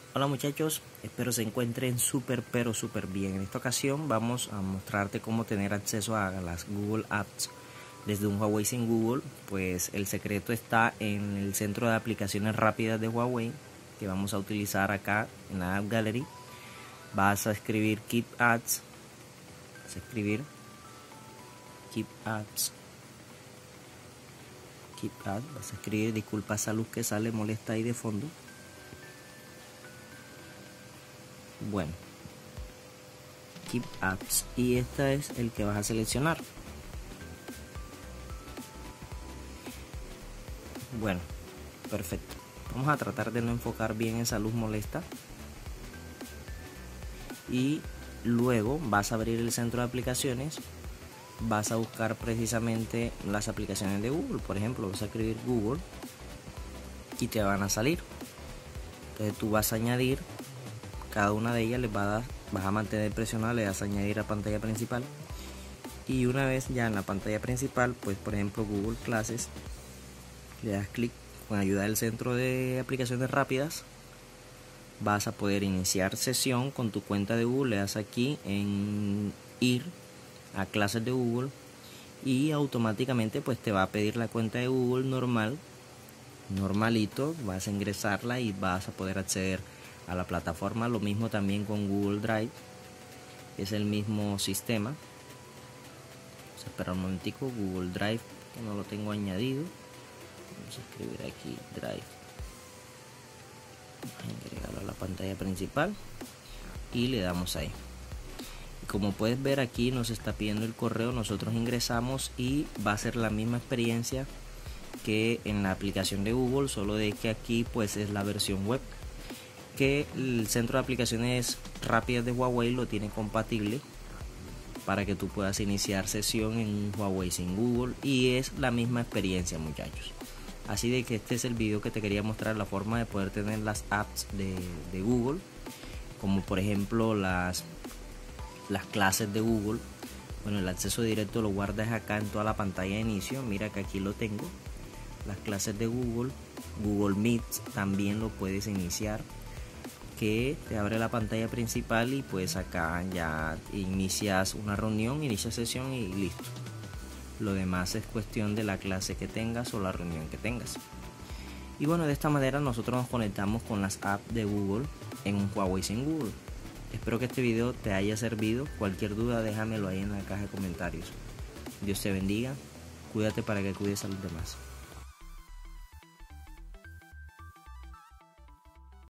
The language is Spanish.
Hola muchachos, espero se encuentren súper bien. En esta ocasión vamos a mostrarte cómo tener acceso a las Google Apps desde un Huawei sin Google. Pues el secreto está en el centro de aplicaciones rápidas de Huawei que vamos a utilizar acá en la App Gallery. Vas a escribir Keep Apps, vas a escribir, disculpa esa luz que sale molesta ahí de fondo. Bueno, Keep Apps, y este es el que vas a seleccionar. Bueno, perfecto. Vamos a tratar de no enfocar bien esa luz molesta. Y luego vas a abrir el centro de aplicaciones. Vas a buscar precisamente las aplicaciones de Google. Por ejemplo, vas a escribir Google y te van a salir. Entonces tú vas a añadir cada una de ellas, vas a mantener presionado, le das a añadir a pantalla principal. Y una vez ya en la pantalla principal, pues por ejemplo Google Clases, le das clic con ayuda del centro de aplicaciones rápidas. Vas a poder iniciar sesión con tu cuenta de Google. Le das aquí en ir a clases de Google y automáticamente pues te va a pedir la cuenta de Google normalito. Vas a ingresarla y vas a poder acceder a la plataforma. Lo mismo también con Google Drive, es el mismo sistema. Vamos a esperar un momentico. Google Drive, que no lo tengo añadido. Vamos a escribir aquí Drive, vamos a agregarlo a la pantalla principal y le damos ahí. Como puedes ver, aquí nos está pidiendo el correo, nosotros ingresamos y va a ser la misma experiencia que en la aplicación de Google, solo de que aquí pues es la versión web, que el centro de aplicaciones rápidas de Huawei lo tiene compatible para que tú puedas iniciar sesión en un Huawei sin Google, y es la misma experiencia, muchachos. Así de que este es el video que te quería mostrar, la forma de poder tener las apps de Google, como por ejemplo las clases de Google. Bueno, el acceso directo lo guardas acá en toda la pantalla de inicio. Mira que aquí lo tengo, las clases de Google. Google Meet también lo puedes iniciar, que te abre la pantalla principal y pues acá ya inicias una reunión, inicias sesión y listo. Lo demás es cuestión de la clase que tengas o la reunión que tengas. Y bueno, de esta manera nosotros nos conectamos con las apps de Google en un Huawei sin Google. Espero que este video te haya servido. Cualquier duda déjamelo ahí en la caja de comentarios. Dios te bendiga. Cuídate para que cuides a los demás.